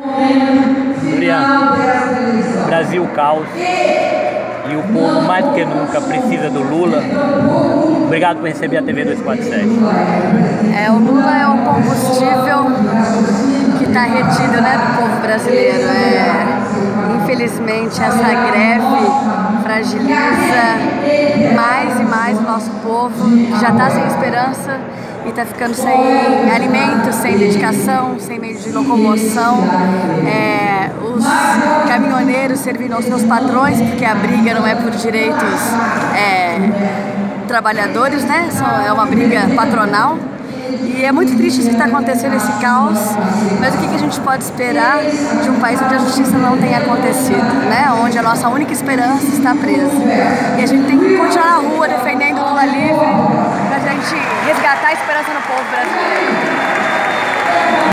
Juliano, Brasil caos e o povo mais do que nunca precisa do Lula. Obrigado por receber a TV 247. O Lula é o combustível que está retido, né, do povo brasileiro. Infelizmente essa greve fragiliza mais e mais o nosso povo, que já está sem esperança e está ficando sem alimento, sem dedicação, sem meio de locomoção. Os caminhoneiros servindo aos seus patrões, porque a briga não é por direitos trabalhadores, né? É uma briga patronal. E é muito triste isso que está acontecendo, esse caos, mas o que a gente pode esperar de um país onde a justiça não tem acontecido, né? Onde a nossa única esperança está presa. E a gente tem que continuar na rua defendendo o Lula livre, para a gente resgatar a esperança no povo brasileiro.